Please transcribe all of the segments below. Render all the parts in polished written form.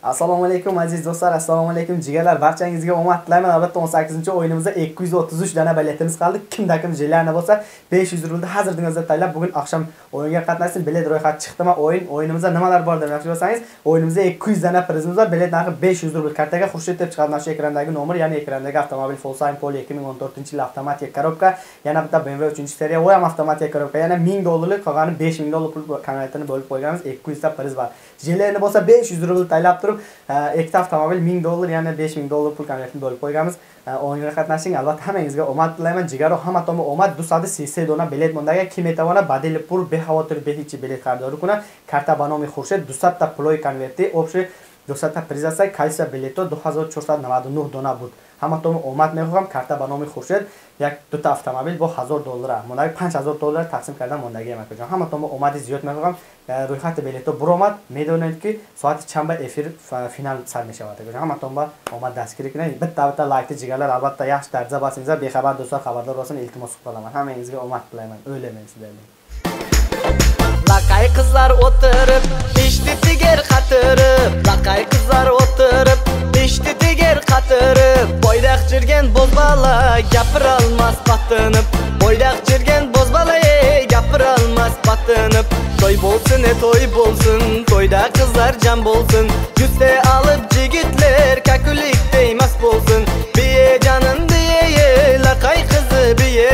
Assalomu alaykum aziz do'stlar, assalomu alaykum jigarlar. Barchangizga omad tilayman. Albatta 18-o'yinimizda 233 dana biletimiz qoldi. Kimda kim jigarlarni bo'lsa 500 rublni hozirdan o'zida taylab bugun oqshom o'yinga qatnashsin. Bilet ro'yxati chiqdimi? O'yinimizda nimalar bor deb yaxshi bilsangiz, o'yinimizda 200 dana prizimiz bor. Bilet narxi 500 rubl. Kartaga Xurshid deb chiqadi shu ekrandagi nomer, ya'ni ekrandagi avtomobil Volkswagen Polo 2014-yil avtomatik korobka, yana bitta BMW 3-seriya u ham avtomatik korobka. Yana $1000 qolgani $5000 pul konvertini bo'lib qo'yganmiz. 200 ta priz bor. Jigarlarni bo'lsa 500 rubl taylab turib ikkita avtomobil $1000 ya'ni $5000 pul konvertini bo'lib qo'yganmiz. O'yinga qatnashing. Albatta hammangizga omad tilayman. Jigaro hamma tomon omad. 230 dona bilet mondaga kim etavona Badilpur bexavotir behichi bilet xaridori kuna. Karta ba nomi Xurshid 200 ta ploy konverti общий 200 ta prizaसा kaysa bileto 2499 dona بود. Hamma tomon omad mexoham. Karta ba nomi Xurshid یک دو تا avtomobil bu $1000 mondaga $5000 taqsim kardam mondaga ham akajon. Hamma tomon omadi ziyod mexoham. Ro'yxati bileto buromad medonetki soat chamba efir final sar meshavad akajon. Hamma tomon omad dastgiri qiling. Bitta like jigarlar albatta yaxshi tarzda bosingizlar. Bexabar do'stlar xabardor bo'lsin. Iltimos qilaman. Hammangizga omad tilayman. O'ylamayman sizlarni. Laqay qizlar o'tirib, eshdi tiger qatirib. Laqay qizlar o'tirib, eshdi tiger qatirib. Boydaq jirgan bozbala gapira olmas patinib. Boydaq jirgan bozbala gapira olmas patinib. To'y bo'lsin, to'y bo'lsin, to'yda qizlar jam bo'lsin. Yuzta olib jigitlar kakulikda emas bo'lsin. Biye jonim biye, laqay qizi biye.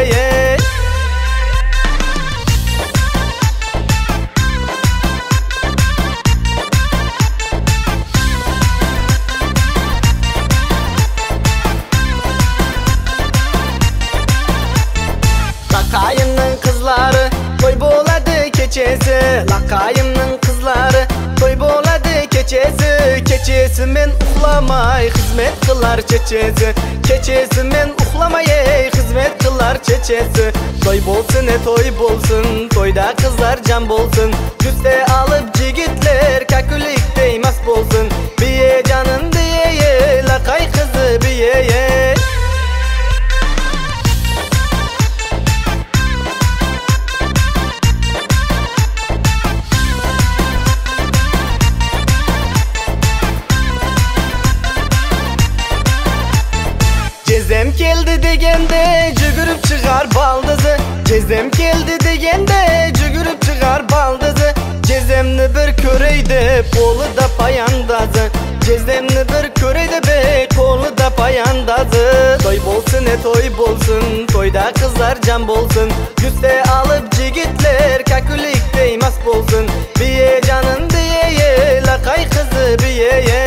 Laqayımның qizlari to'y bo'ladi kechasi. Laqayımның qizlari to'y bo'ladi kechasi. Kechasi men uxlamay xizmat qilar chechasi. Kechasi men uxlamay xizmat qilar chechasi. To'y bo'lsin, to'yda qizlar jam bo'lsin. Yuzta olib jigitlar kakulikda emas bo'lsin. Biye jonim biye, laqay qizi biye. Cezem keldi degende jugurib chiqar baldizi. Cezem keldi degende jugurib chiqar baldizi. Cezemni bir ko'ray deb qo'lida payandazi. Cezemni bir ko'ray deb qo'lida payandazi. To'y bo'lsin, to'yda qizlar jam bo'lsin. Yuzta olib jigitlar kakulikda emas bo'lsin. Biye jonim biye, laqay qizi biye.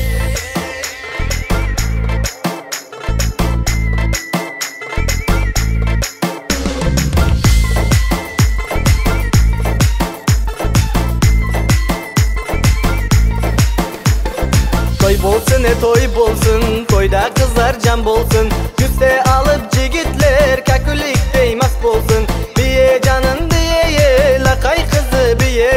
To'y bo'lsin, to'yda qizlar jam bo'lsin. Yuzta olib jigitlar kakulikda emas bo'lsin. Biye jonim biye, laqay qizi biye.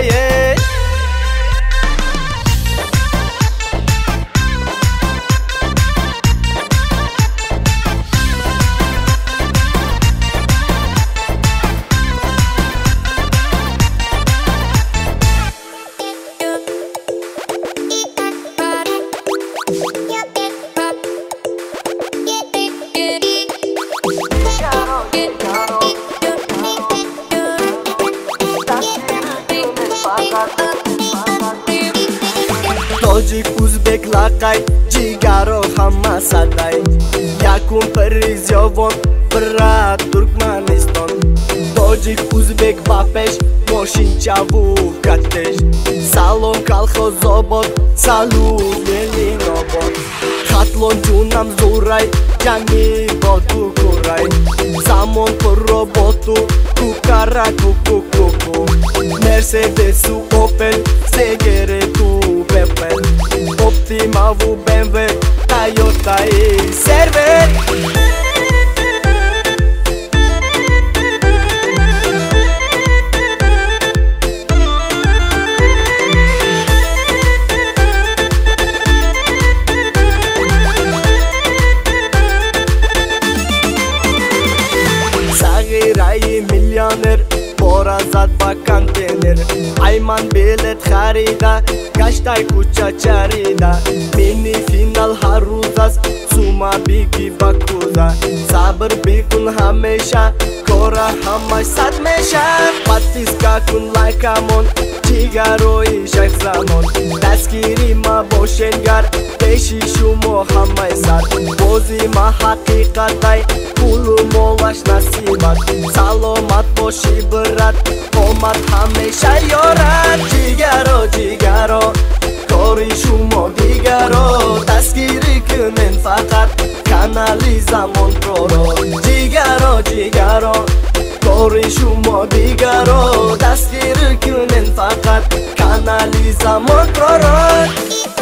Tojik, Uzbek, laqay, jigaro hamma saday. Yakun priz yovon, bira Turkmaniston. Tojik, Uzbek, Bapesh, Moshinchavu, Katesh. Salom Kolxozobod, salut Leninobod. Xatlon junam Zuray, jangi botu kuray. Zamon robotu, kukara kuku. Mercedes, Opel, Segere tu Bepel. Optima u BMW, Toyota e Server. Sagiray milyoner, borazat va konteyner. Ayman bilet xarida, gashtay kucha charida. ki bakuza sabır bekun hamisha kora hamash sad mesha подписка kun like amon jigaroyi shayx zamon dastgiri ma boshengar peshi shumo hamay sad bozi ma haqiqatay pulu molash nasibat salomat boshi birat omad hamisha yorat jigaro jigaro kori shumo digaro dastgiri kunen faqat kanali zamon proro jigaro jigaro kori shumo digaro dastgiri kunen faqat kanali zamon proro